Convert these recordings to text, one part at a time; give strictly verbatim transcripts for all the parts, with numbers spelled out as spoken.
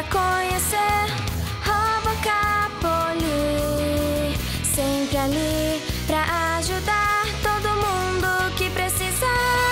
conhecer Robocapoli, sempre ali pra ajudar todo mundo que precisar.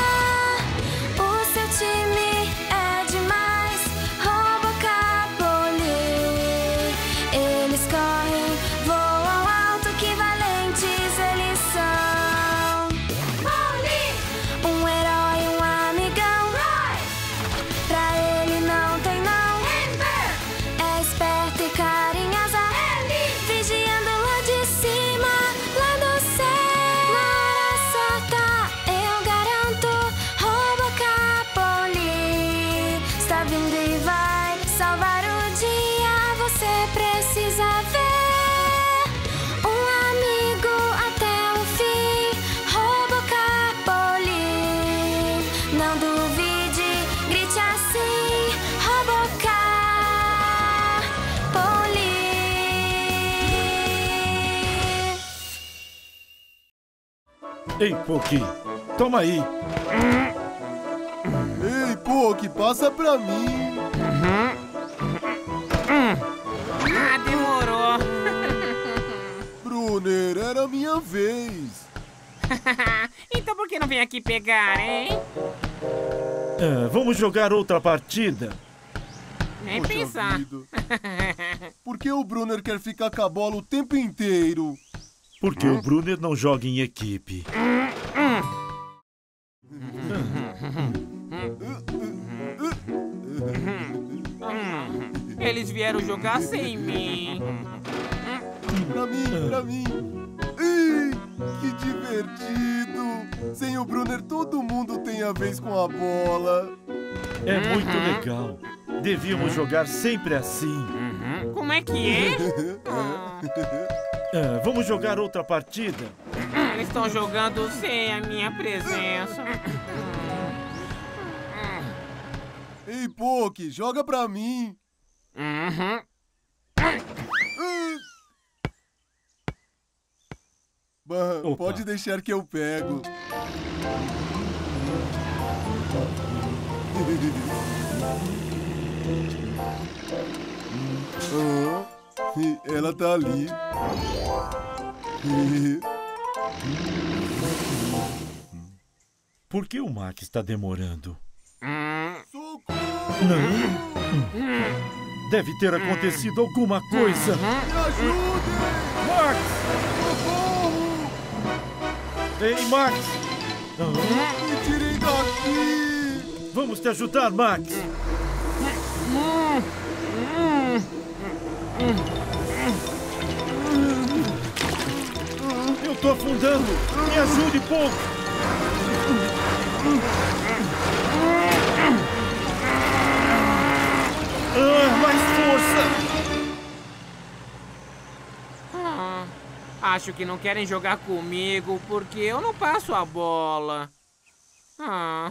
O seu time é demais, Robocapoli. Eles correm, voam alto, que valentes eles são. Molly! Um herói, um amigão. Roy! Pra ele não tem não. Amber! É esperto e carinhosa. Ellie! Vigiando lá de cima, lá do céu. Na hora certa, eu garanto, Robocapoli está vindo e vai salvar o dia. Você precisa ver um amigo até o fim, Robocapoli. Não duvide, grite assim, Robocapoli. Ei, Poki, toma aí. Ei, Poki, passa pra mim. Ah, demorou. Brunner, era a minha vez. Então por que não vem aqui pegar, hein? Ah, vamos jogar outra partida. Nem Poxa pensar. vida. Por que o Brunner quer ficar com a bola o tempo inteiro? Porque o Brunner não joga em equipe. Eles vieram jogar sem mim. Pra mim, pra mim. Ih, que divertido. Sem o Brunner, todo mundo tem a vez com a bola. É muito legal. Devíamos jogar sempre assim. Como é que é? Ah, Ah, vamos jogar outra partida. eles estão jogando sem a minha presença. Ei, Poki, joga pra mim. Uhum. Ah. Bah, Opa. pode deixar que eu pego. Ah, ela tá ali. Por que o Max está demorando? Hum. Socorro! Não. Deve ter acontecido alguma coisa. Me ajudem! Max! Socorro! Ei, Max! Ah, Me tirem daqui! vamos te ajudar, Max! Eu tô afundando! Me ajude, pouco! Ah, mais força! Ah, acho que não querem jogar comigo porque eu não passo a bola. Ah,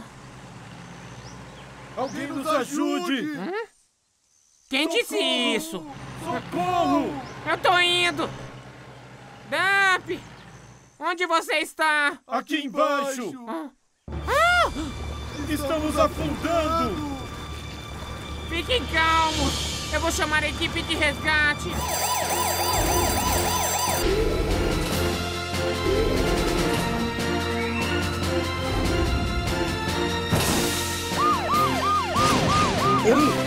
Alguém nos ajude! quem disse isso? Socorro! Eu tô indo! Dump! Onde você está? Aqui embaixo! Ah, Estamos afundando! fiquem calmos! Eu vou chamar a equipe de resgate! Eli!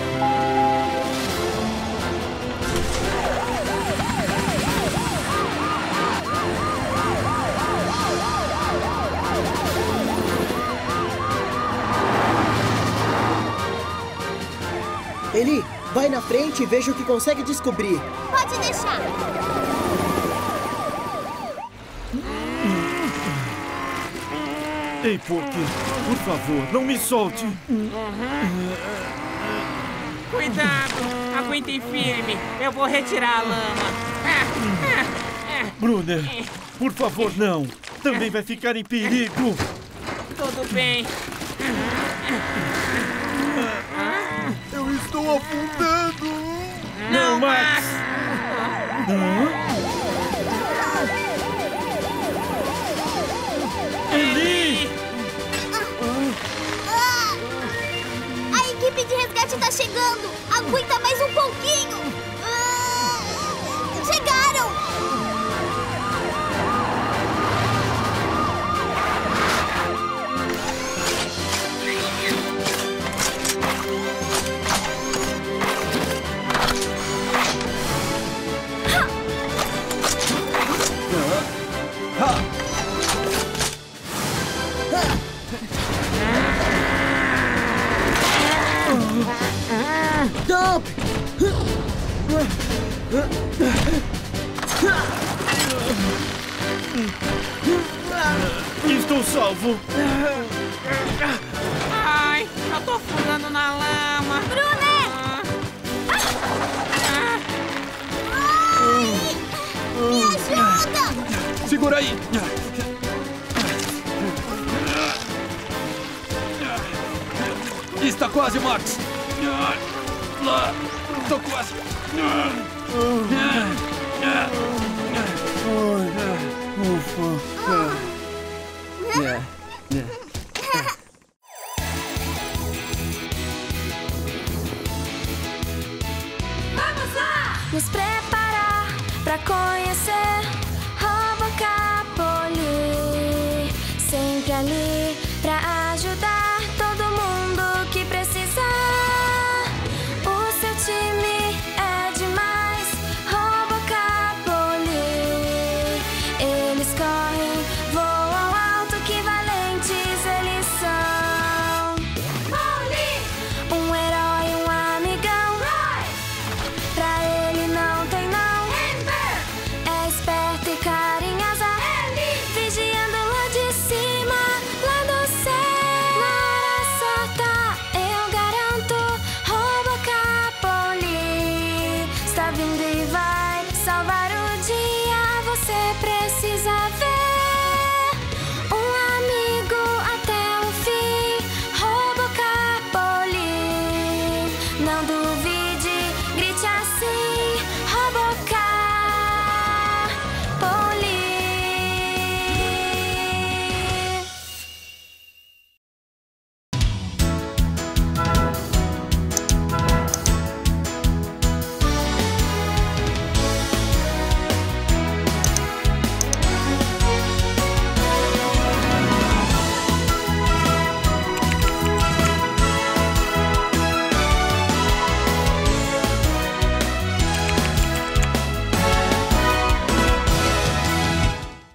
Eli, vai na frente e veja o que consegue descobrir. Pode deixar. Ei, Poki, por favor, não me solte! Cuidado! Aguentem firme! Eu vou retirar a lama! Ah, ah, ah. Brunner, por favor, não! Também vai ficar em perigo! Tudo bem! Eu estou afundando! Não, Max! Max! Eli! A equipe de resgate Max tá chegando! Aguenta mais um pouquinho! Ah, chegaram! Dump! Estou salvo. Ai, eu tô afundando na lama. Brunner! Me ajuda! Segura aí! Está quase, Max! Lá! Tô quase! Ufa. É, é. Nos preparar pra conhecer Robocapoli. Sempre ali